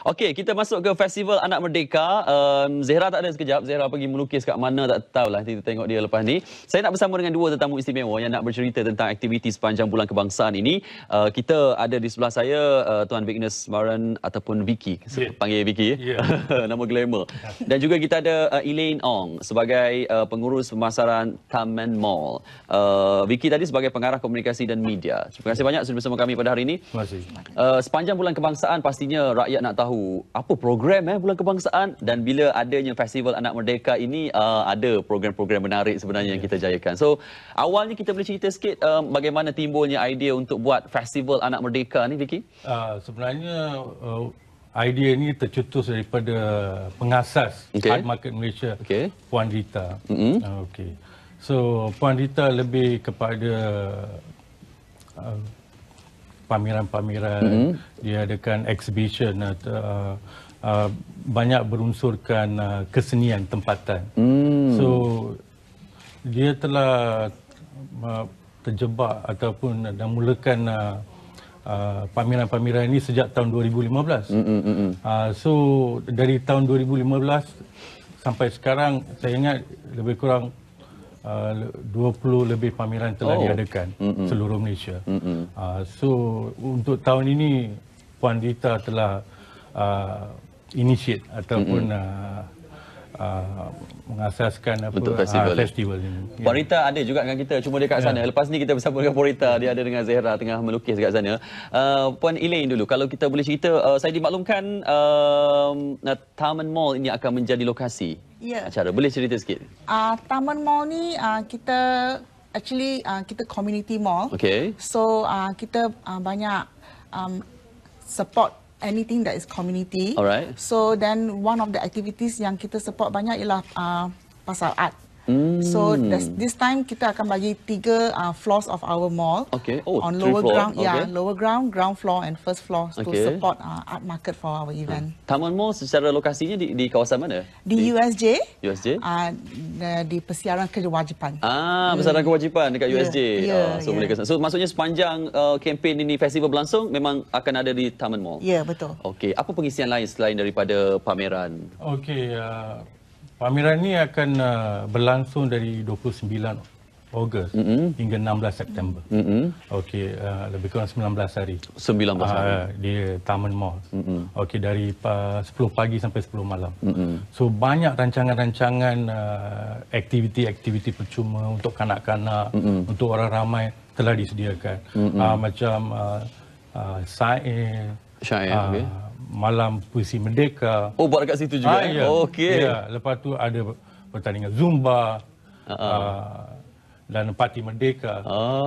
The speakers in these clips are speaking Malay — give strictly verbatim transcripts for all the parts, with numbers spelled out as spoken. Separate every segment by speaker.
Speaker 1: Okey, kita masuk ke Festival Anak Merdeka. Um, Zehra tak ada sekejap. Zehra pergi melukis kat mana tak tahulah. Nanti kita tengok dia lepas ni. Saya nak bersama dengan dua tetamu istimewa yang nak bercerita tentang aktiviti sepanjang Bulan Kebangsaan ini. Uh, kita ada di sebelah saya uh, Tuan Vignes Maran ataupun Vicky. Yeah. Panggil Vicky. Yeah. Nama glamour. Dan juga kita ada uh, Elaine Ong sebagai uh, pengurus pemasaran Taman Mall. Uh, Vicky tadi sebagai pengarah komunikasi dan media. Terima kasih banyak sudah bersama kami pada hari ini.
Speaker 2: Terima kasih.
Speaker 1: Uh, sepanjang Bulan Kebangsaan pastinya rakyat nak tahu apa program eh Bulan Kebangsaan, dan bila adanya Festival Anak Merdeka ini uh, ada program-program menarik sebenarnya yang kita jayakan. So awalnya kita boleh cerita sikit uh, bagaimana timbulnya idea untuk buat Festival Anak Merdeka ni, Vicky?
Speaker 2: Uh, sebenarnya uh, idea ini tercetus daripada pengasas
Speaker 1: okay.
Speaker 2: Art Market Malaysia, okay. Puan Rita.
Speaker 1: Mm-hmm.
Speaker 2: uh, okay. So Puan Rita lebih kepada uh, pameran-pameran, mm-hmm. dia adakan exhibition, uh, uh, banyak berunsurkan uh, kesenian tempatan. Mm. So dia telah uh, terjebak ataupun dah mulakan uh, uh, pameran-pameran ini sejak tahun dua ribu lima belas. Mm-hmm. Uh, so dari tahun dua ribu lima belas sampai sekarang saya ingat lebih kurang Uh, dua puluh lebih pameran telah oh. diadakan mm-hmm. seluruh Malaysia. Mm-hmm. Uh, so untuk tahun ini Puan Rita telah uh, initiate ataupun mm-hmm. uh, uh, mengasaskan apa festival, uh, festival ini.
Speaker 1: Puan Rita ada juga dengan kita, cuma dia kat sana. Yeah. Lepas ni kita bersama dengan Puan Rita, dia ada dengan Zehra tengah melukis kat sana. Uh, Puan Elaine dulu, kalau kita boleh cerita, uh, saya dimaklumkan uh, Taman Mall ini akan menjadi lokasi.
Speaker 3: Ya.
Speaker 1: Acara. Boleh cerita sikit?
Speaker 3: Uh, Taman Mall ni uh, kita actually uh, kita community mall.
Speaker 1: Okay.
Speaker 3: So uh, kita uh, banyak um, support anything that is community.
Speaker 1: Alright.
Speaker 3: So then one of the activities yang kita support banyak ialah uh, pasal art.
Speaker 1: Mm.
Speaker 3: So this, this time kita akan bagi tiga uh, floors of our mall.
Speaker 1: Okay. Oh,
Speaker 3: on lower
Speaker 1: floor.
Speaker 3: ground,
Speaker 1: okay.
Speaker 3: yeah, lower ground, ground floor and first floor
Speaker 1: okay.
Speaker 3: to support uh, art market for our event.
Speaker 1: Taman Mall secara lokasinya di, di kawasan mana?
Speaker 3: Di, di U S J.
Speaker 1: U S J.
Speaker 3: Uh, di Persiaran Kewajipan.
Speaker 1: Ah, Persiaran hmm. Kewajipan dekat yeah. U S J.
Speaker 3: Yeah,
Speaker 1: uh, so
Speaker 3: yeah.
Speaker 1: boleh kesan. So maksudnya sepanjang uh, kempen ini festival berlangsung memang akan ada di Taman Mall.
Speaker 3: Ya, yeah, betul.
Speaker 1: Okey, apa pengisian lain selain daripada pameran?
Speaker 2: Okey, uh, pameran ini akan uh, berlangsung dari dua puluh sembilan Ogos mm-hmm. hingga enam belas September. Mm-hmm. Okey, uh, lebih kurang sembilan belas hari.
Speaker 1: sembilan belas hari. Uh,
Speaker 2: di Taman Mall. Mm-hmm. Okey, dari uh, sepuluh pagi sampai sepuluh malam. Mm-hmm. So banyak rancangan-rancangan uh, aktiviti-aktiviti percuma untuk kanak-kanak, mm-hmm. untuk orang ramai telah disediakan. Mm-hmm. Uh, macam uh, uh, syair,
Speaker 1: syair uh, okay.
Speaker 2: Malam Puisi Merdeka.
Speaker 1: Oh, buat dekat situ juga.
Speaker 2: Ah, ya.
Speaker 1: Okey.
Speaker 2: Ya, lepas tu ada pertandingan Zumba. Uh-uh. Uh, dan Parti Merdeka.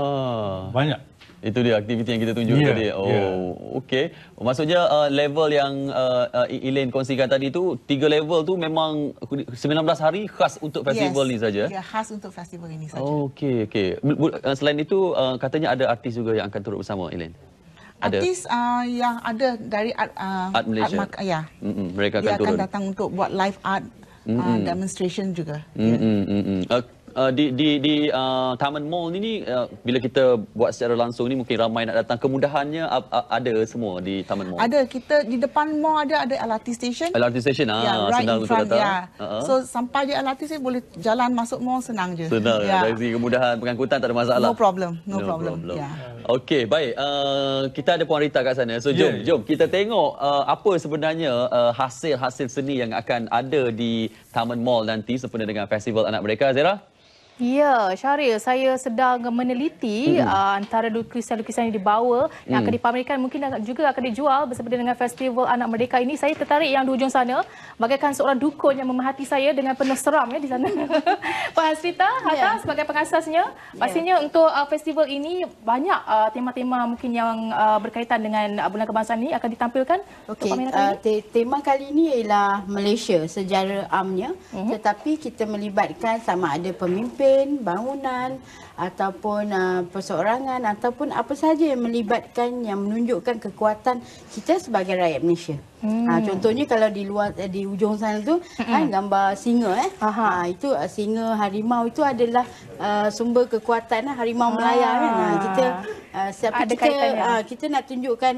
Speaker 1: Ah.
Speaker 2: Banyak.
Speaker 1: Itu dia aktiviti yang kita tunjuk yeah, tadi. Oh, yeah. Okey. Maksudnya uh, level yang uh, uh, Elaine kongsikan tadi tu, tiga level tu memang sembilan belas hari khas untuk festival yes. ni saja.
Speaker 3: Ya, yeah, khas untuk festival ini saja.
Speaker 1: Oh, okey, okey. Selain itu uh, katanya ada artis juga yang akan turut bersama, Elaine. Ada.
Speaker 3: Artis uh, yang ada dari art, uh,
Speaker 1: art Malaysia.
Speaker 3: Art, ya.
Speaker 1: Mm-mm, mereka akan
Speaker 3: Dia
Speaker 1: turun.
Speaker 3: akan datang untuk buat live art uh, demonstration juga.
Speaker 1: Mm-mm, yeah. mm-mm. Uh, Uh, di di di uh, Taman Mall ni uh, bila kita buat secara langsung ni mungkin ramai nak datang, kemudahannya uh, uh, ada semua di Taman Mall.
Speaker 3: Ada, kita di depan mall ada ada L R T station.
Speaker 1: L R T station ah,
Speaker 3: yeah, right
Speaker 1: senang
Speaker 3: in front,
Speaker 1: untuk datang.
Speaker 3: Yeah. Uh-huh. So sampai di L R T station boleh jalan masuk mall senang je.
Speaker 1: Senang. Yeah. Dari segi kemudahan pengangkutan tak ada masalah.
Speaker 3: No problem, no, no problem. problem.
Speaker 1: Yeah. Okey, baik. Uh, kita ada Puan Rita kat sana. So jom, yeah. jom kita tengok uh, apa sebenarnya uh, hasil-hasil seni yang akan ada di Taman Mall nanti sempena dengan Festival Anak Merdeka. Zehra?
Speaker 4: Ya, Syahril, saya sedang meneliti hmm. uh, antara lukisan-lukisan yang dibawa hmm. yang akan dipamerkan, mungkin juga akan dijual bersama dengan Festival Anak Merdeka ini. Saya tertarik yang di ujung sana, bagaikan seorang dukun yang memerhati saya dengan penuh seram ya di sana. Puan Hasrita Hatta yeah. sebagai pengasasnya, pastinya yeah. untuk uh, festival ini banyak uh, tema-tema mungkin yang uh, berkaitan dengan uh, Bulan Kebangsaan ini akan ditampilkan.
Speaker 5: Okey, uh, te tema kali ini ialah Malaysia, sejarah amnya, mm-hmm. tetapi kita melibatkan sama ada pemimpin moden, bangunan ataupun uh, perseorangan ataupun apa saja yang melibatkan, yang menunjukkan kekuatan kita sebagai rakyat Malaysia. Hmm. Ha, contohnya kalau di luar di ujung sana tu hmm. kan gambar singa eh. Ha, itu uh, singa, harimau itu adalah uh, sumber kekuatan uh, harimau Melaya kan. Ha, kita uh, siapa kita uh, kita nak tunjukkan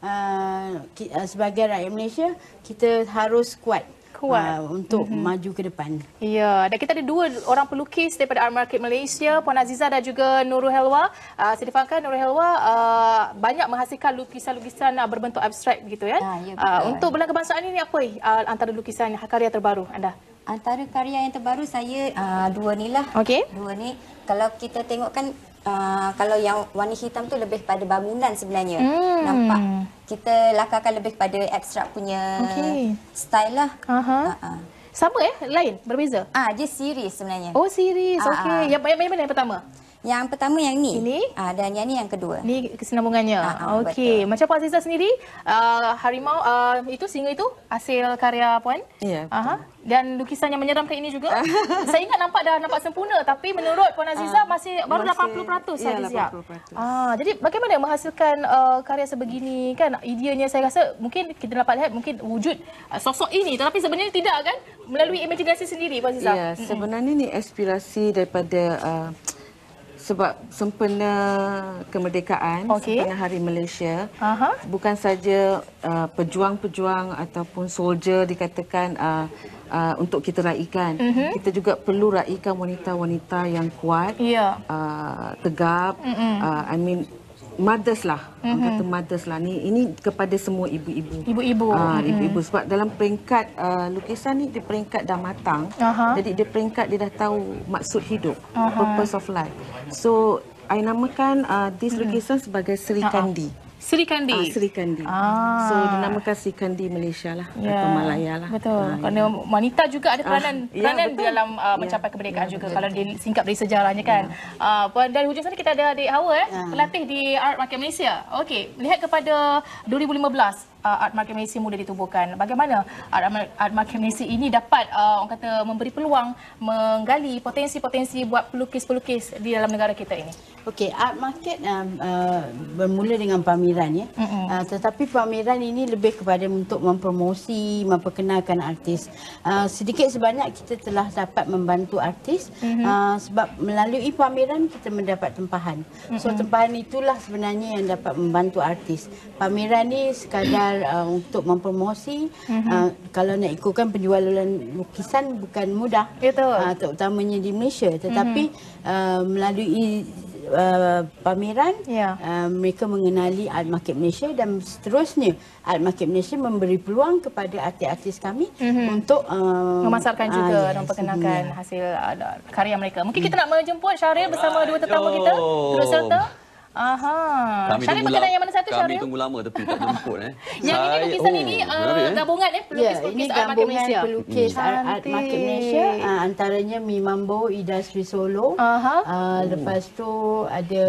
Speaker 5: uh, ki, uh, sebagai rakyat Malaysia kita harus kuat. kuat uh, untuk mm-hmm. maju ke depan.
Speaker 4: Ya, dan kita ada dua orang pelukis daripada Art Market Malaysia, Puan Aziza dan juga Nurul Helwa. Uh, saya difahamkan Nurul Helwa uh, banyak menghasilkan lukisan-lukisan uh, berbentuk abstrak begitu ya. Ha, ya uh, untuk Bulan Kebangsaan ini apa uh, antara lukisan karya terbaru anda?
Speaker 6: Antara karya yang terbaru saya uh, dua ni lah.
Speaker 4: Okey.
Speaker 6: Dua ni kalau kita tengok kan uh, kalau yang warna hitam tu lebih pada bangunan sebenarnya. Hmm. Nampak kita lakarkan lebih pada abstrak punya okay. style lah.
Speaker 4: Uh-huh. Uh-huh. Sama eh? Lain? Berbeza?
Speaker 6: Ah, dia series sebenarnya.
Speaker 4: Oh, series. Uh-huh. Okey. Yang, yang mana yang pertama?
Speaker 6: Yang pertama yang ni.
Speaker 4: Ini?
Speaker 6: Ah, dan yang ni yang kedua.
Speaker 4: Ni kesinambungannya. Uh-huh, okey. Macam Puan Aziza sendiri, uh, harimau uh, itu, singa itu hasil karya Puan?
Speaker 3: Ya. Yeah,
Speaker 4: uh-huh. Dan lukisan yang menyeramkan ini juga. Saya ingat nampak dah nampak sempurna, tapi menurut Puan Aziza uh, masih baru masih, lapan puluh peratus sahaja siap. Ah, jadi bagaimana menghasilkan uh, karya sebegini kan? Ideanya saya rasa mungkin kita dapat lihat mungkin wujud uh, sosok ini, tetapi sebenarnya tidak kan? Melalui imajinasi sendiri Puan Aziza.
Speaker 7: Ya, sebenarnya ni aspirasi daripada uh, sebab sempena kemerdekaan, okay. sempena Hari Malaysia, uh-huh. bukan saja uh, pejuang-pejuang ataupun soldier dikatakan uh, uh, untuk kita raikan. Uh-huh. Kita juga perlu raikan wanita-wanita yang kuat, yeah. uh, tegap, uh-huh. uh, I mean mothers lah, mm-hmm. orang kata mothers lah. Ni ini kepada semua ibu-ibu.
Speaker 4: Ibu-ibu.
Speaker 7: Ah, mm-hmm. ibu-ibu sebab dalam peringkat uh, lukisan ni dia peringkat dah matang. Uh-huh. Jadi dia peringkat dia dah tahu maksud hidup, uh-huh. purpose of life. So I namakan uh, this mm-hmm. lukisan sebagai Sri Kandi. Uh-huh.
Speaker 4: Sri Kandi.
Speaker 7: Ah, Sri Kandi. Ah. So dinamakan Sri Kandi Malaysia lah, yeah. atau Malaya lah.
Speaker 4: Betul.
Speaker 7: Ah,
Speaker 4: kerana ya. wanita juga ada peranan ah, peranan ya, di dalam uh, mencapai ya. kemerdekaan ya, juga betul. Kalau disingkap dari sejarahnya kan. Ya. Uh, dari hujung sana kita ada adik Hawa eh, ya. pelatih di Art Market Malaysia. Okey, melihat kepada dua ribu lima belas uh, Art Market Malaysia mudah ditubuhkan. Bagaimana Art, Art Market Malaysia ini dapat uh, orang kata memberi peluang menggali potensi-potensi buat pelukis-pelukis di dalam negara kita ini?
Speaker 5: Okey, Art Market uh, uh, bermula dengan pameran ya. Mm-hmm. Uh, tetapi pameran ini lebih kepada untuk mempromosi, memperkenalkan artis. Uh, sedikit sebanyak kita telah dapat membantu artis mm-hmm. uh, sebab melalui pameran kita mendapat tempahan. Mm-hmm. So tempahan itulah sebenarnya yang dapat membantu artis. Pameran ni sekadar uh, untuk mempromosi. Mm-hmm. Uh, kalau nak ikutkan penjualan lukisan bukan mudah.
Speaker 4: Betul.
Speaker 5: Uh, terutamanya di Malaysia. Tetapi mm-hmm. uh, melalui Uh, pameran, yeah. uh, mereka mengenali Art Market Malaysia dan seterusnya Art Market Malaysia memberi peluang kepada artis-artis kami mm-hmm. untuk uh,
Speaker 4: memasarkan juga uh, dan memperkenalkan yeah. hasil uh, karya mereka. Mungkin kita nak menjemput Syaril bersama dua tetamu kita turut serta. Aha.
Speaker 1: Kami
Speaker 4: Syaril berkenan yang mana satu Syaril?
Speaker 1: Kami tunggu lama tapi tak jemput eh.
Speaker 4: Yang ini lukisan oh, ini uh, gabungan eh pelukis-pelukis
Speaker 5: yeah,
Speaker 4: Art Market Malaysia.
Speaker 5: Pelukis hmm. Art, Art Market Malaysia uh, antaranya Mimambo, Ida Sri Solo.
Speaker 4: Uh-huh.
Speaker 5: Uh, lepas tu ada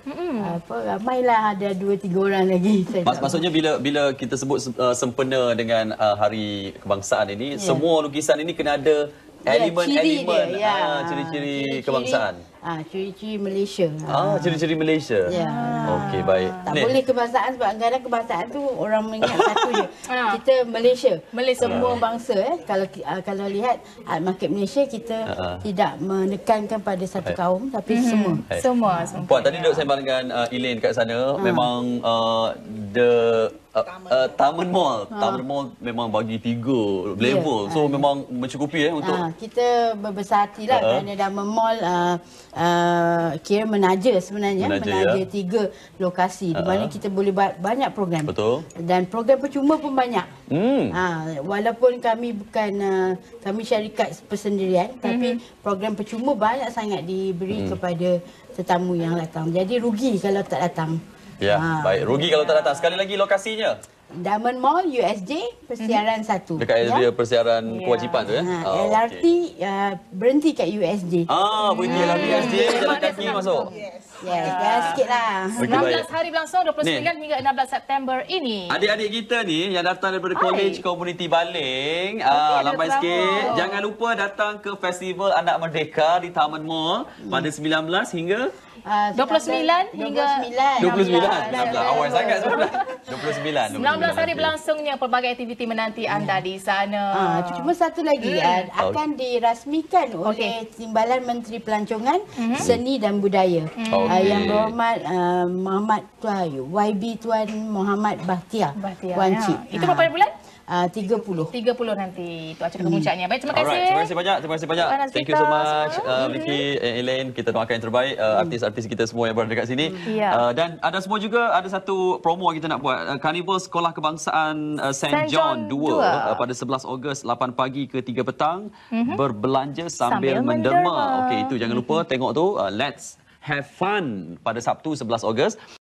Speaker 5: uh, apa ramailah ada dua tiga orang lagi.
Speaker 1: Mas, maksudnya bila bila kita sebut uh, sempena dengan uh, Hari Kebangsaan ini, yeah. semua lukisan ini kena ada elemen-elemen
Speaker 5: ya,
Speaker 1: ah, ciri-ciri kebangsaan.
Speaker 5: Ah, ciri-ciri Malaysia.
Speaker 1: Ah, ciri-ciri Malaysia.
Speaker 5: Ya.
Speaker 1: Okey, baik.
Speaker 5: Tak
Speaker 1: Ni.
Speaker 5: boleh kebangsaan sebab kadang kebangsaan tu orang mengingat satu je. Kita Malaysia.
Speaker 4: Malaysia
Speaker 5: semua bangsa eh. Kalau uh, kalau lihat Art Market Malaysia kita uh-huh. tidak menekankan pada satu Hai. kaum tapi mm-hmm. semua.
Speaker 1: Hai.
Speaker 4: Semua.
Speaker 1: Puan tadi duk sembang dengan uh, Elaine kat sana, uh. memang uh, the Uh, uh, Taman Mall, ha. Taman Mall memang bagi tiga level, yeah. so ha. memang mencukupi eh untuk
Speaker 5: ha. kita berbesar hati lah uh-huh. kerana Taman Mall uh, uh, kira menaja sebenarnya menaja, menaja ya. tiga lokasi uh-huh. di mana kita boleh buat banyak program.
Speaker 1: Betul.
Speaker 5: Dan program percuma pun banyak. Hmm. Ha, walaupun kami bukan uh, kami syarikat persendirian, mm-hmm. tapi program percuma banyak sangat diberi mm. kepada tetamu yang datang. Jadi rugi kalau tak datang.
Speaker 1: Ya, ha. baik. Rugi kalau tak datang. Sekali lagi lokasinya.
Speaker 5: Diamond Mall U S J persiaran satu.
Speaker 1: Dekat area persiaran kewajipan tu ya.
Speaker 5: Ha,
Speaker 1: Oh,
Speaker 5: L R T uh, berhenti kat U S J.
Speaker 1: Ah, berhenti L R T U S J, jalan kaki masuk.
Speaker 5: Yes, jalan sikit lah.
Speaker 1: Okey,
Speaker 4: enam
Speaker 1: baik.
Speaker 4: belas hari berlangsung dua puluh sembilan
Speaker 1: Ni.
Speaker 4: hingga enam belas September ini.
Speaker 1: Adik-adik kita ni yang datang daripada
Speaker 4: Hai.
Speaker 1: College Community Baling, ah,
Speaker 4: ada
Speaker 1: lambai
Speaker 4: promo.
Speaker 1: sikit. Jangan lupa datang ke Festival Anak Merdeka di Taman Mall pada sembilan belas hingga
Speaker 5: Uh,
Speaker 4: dua puluh sembilan hingga
Speaker 1: dua puluh sembilan.
Speaker 4: enam belas.
Speaker 1: Awal sangat sebenarnya. dua puluh sembilan.
Speaker 4: enam belas hari berlangsungnya pelbagai aktiviti menanti anda di sana.
Speaker 5: Ah, cuma satu lagi
Speaker 4: Hmm.
Speaker 5: uh, akan dirasmikan oleh Timbalan Menteri Pelancongan Seni dan Budaya uh,
Speaker 1: Okey.
Speaker 5: yang berhormat uh, Muhammad Tuan Y B Tuan Muhammad Bahtiar,
Speaker 4: Bahtiar,
Speaker 5: Wan
Speaker 4: ya.
Speaker 5: Cik.
Speaker 4: Itu berapa bulan?
Speaker 5: Uh, tiga puluh.
Speaker 4: tiga puluh nanti. Itu acara kemuncaknya. Baik, terima kasih.
Speaker 1: Alright, terima kasih banyak. Terima kasih banyak.
Speaker 4: Puan Azrita
Speaker 1: Thank you so much,
Speaker 4: semua.
Speaker 1: uh, Vicky, uh, Elaine. Kita doakan yang terbaik. Uh, artis-artis kita semua yang berada dekat sini.
Speaker 4: Ya.
Speaker 1: Uh, dan ada semua juga, ada satu promo yang kita nak buat. Uh, Carnival Sekolah Kebangsaan uh, Saint
Speaker 4: Saint John
Speaker 1: John dua
Speaker 4: dua.
Speaker 1: uh, pada sebelas Ogos lapan pagi ke tiga petang.
Speaker 4: Mhm.
Speaker 1: Berbelanja sambil,
Speaker 4: Sambil
Speaker 1: menderma.
Speaker 4: menderma.
Speaker 1: Okey, itu jangan lupa tengok tu. Uh, let's have fun pada Sabtu sebelas Ogos.